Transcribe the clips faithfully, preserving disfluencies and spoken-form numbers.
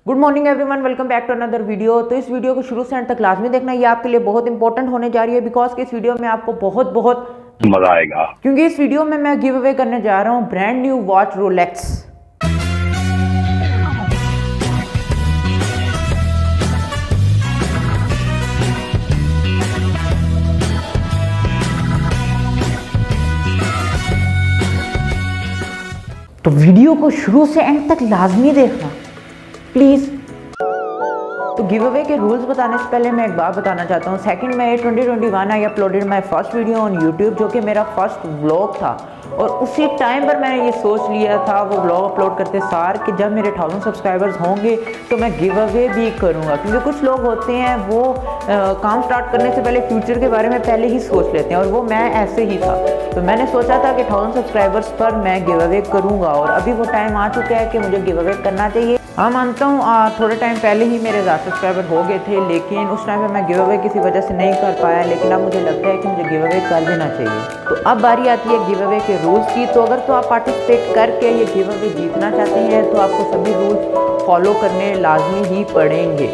Good morning everyone, welcome back to another video. तो इस video को शुरू से अंत तक लाजमी देखना, ये आपके लिए बहुत इंपॉर्टेंट होने जा रही है बिकॉज कि इस वीडियो में आपको बहुत बहुत मजा आएगा, क्योंकि इस वीडियो में मैं गिव अवे करने जा रहा हूँ ब्रांड न्यू वॉच रोलेक्स। तो वीडियो को शुरू से एंड तक लाजमी देखना प्लीज। तो गिव अवे के रूल्स बताने से पहले मैं एक बात बताना चाहता हूँ। Second May twenty twenty one I uploaded my first video on YouTube, जो कि मेरा फर्स्ट व्लॉग था। और उसी टाइम पर मैंने ये सोच लिया था वो व्लॉग अपलोड करते सार कि जब मेरे थाउजेंड सब्सक्राइबर्स होंगे तो मैं गिव अवे भी करूँगा। क्योंकि कुछ लोग होते हैं वो आ, काम स्टार्ट करने से पहले फ्यूचर के बारे में पहले ही सोच लेते हैं, और वो मैं ऐसे ही था। तो मैंने सोचा था कि थाउजेंड सब्सक्राइबर्स पर मैं गिव अवे करूँगा, और अभी वो टाइम आ चुका है कि मुझे गिव अवे करना चाहिए। हाँ मानता हूँ थोड़े टाइम पहले ही मेरे ज़्यादा सब्सक्राइबर हो गए थे, लेकिन उस टाइम पे मैं गिव अवे किसी वजह से नहीं कर पाया। लेकिन अब मुझे लगता है कि मुझे गिव अवे कर देना चाहिए। तो अब बारी आती है गिव अवे के रूल्स की। तो अगर तो आप पार्टिसिपेट करके ये गिव अवे जीतना चाहते हैं तो आपको सभी रूल्स फॉलो करने लाजमी ही पड़ेंगे।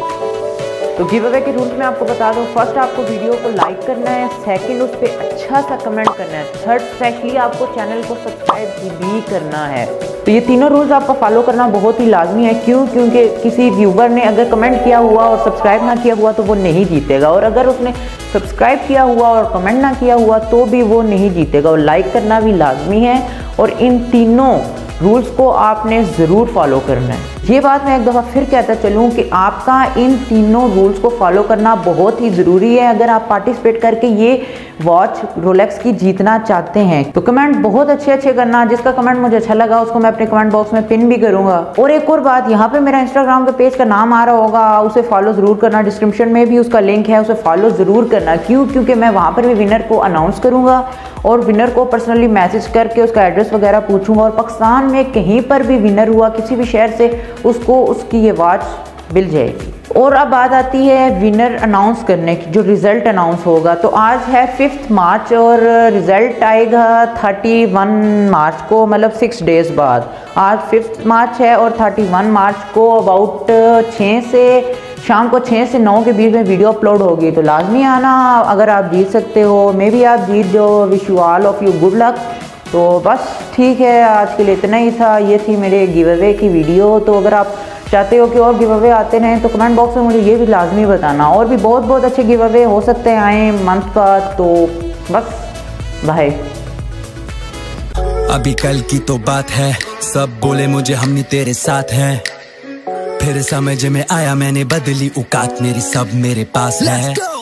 तो गिव अवे के रूल्स में आपको बता दूं, फर्स्ट आपको वीडियो को लाइक करना है, सेकंड उस पर अच्छा सा कमेंट करना है, थर्ड स्पेशली आपको चैनल को सब्सक्राइब भी करना है। तो ये तीनों रूल्स आपको फॉलो करना बहुत ही लाजमी है। क्यों? क्योंकि किसी व्यूवर ने अगर कमेंट किया हुआ और सब्सक्राइब ना किया हुआ तो वो नहीं जीतेगा, और अगर उसने सब्सक्राइब किया हुआ और कमेंट ना किया हुआ तो भी वो नहीं जीतेगा। और लाइक करना भी लाजमी है, और इन तीनों रूल्स को आपने ज़रूर फॉलो करना है। ये बात मैं एक दफ़ा फिर कहता चलूँ कि आपका इन तीनों रूल्स को फॉलो करना बहुत ही ज़रूरी है अगर आप पार्टिसिपेट करके ये वॉच रोलेक्स की जीतना चाहते हैं। तो कमेंट बहुत अच्छे अच्छे करना, जिसका कमेंट मुझे अच्छा लगा उसको मैं अपने कमेंट बॉक्स में पिन भी करूँगा। और एक और बात, यहाँ पे मेरा इंस्टाग्राम के पेज का नाम आ रहा होगा, उसे फॉलो ज़रूर करना। डिस्क्रिप्शन में भी उसका लिंक है, उसे फॉलो ज़रूर करना। क्यों? क्योंकि मैं वहाँ पर भी विनर को अनाउंस करूँगा और विनर को पर्सनली मैसेज करके उसका एड्रेस वगैरह पूछूंगा। और पाकिस्तान में कहीं पर भी विनर हुआ किसी भी शहर से, उसको उसकी ये वॉच मिल जाएगी। और अब बात आती है विनर अनाउंस करने की, जो रिज़ल्ट अनाउंस होगा। तो आज है फिफ्थ मार्च और रिज़ल्ट आएगा थर्टी वन मार्च को, मतलब सिक्स डेज़ बाद। आज फिफ्थ मार्च है और थर्टी वन मार्च को अबाउट छः से शाम को छः से नौ के बीच में वीडियो अपलोड होगी। तो लाजमी आना अगर आप जीत सकते हो। मे बी आप जीत जाओ, wish you all of you good luck. तो बस ठीक है, आज के लिए इतना ही था। ये थी मेरे गिव अवे की वीडियो। तो अगर आप चाहते हो कि और गिव अवे आते रहें तो कमेंट बॉक्स में मुझे ये भी लाजमी बताना। और भी बहुत बहुत अच्छे गिव अवे हो सकते हैं आए मंथ बाद। तो बस बाय। अभी कल की तो बात है, सब बोले मुझे हम नहीं तेरे साथ हैं। फिर समझ में आया मैंने बदली औकात, मेरी सब मेरे पास है।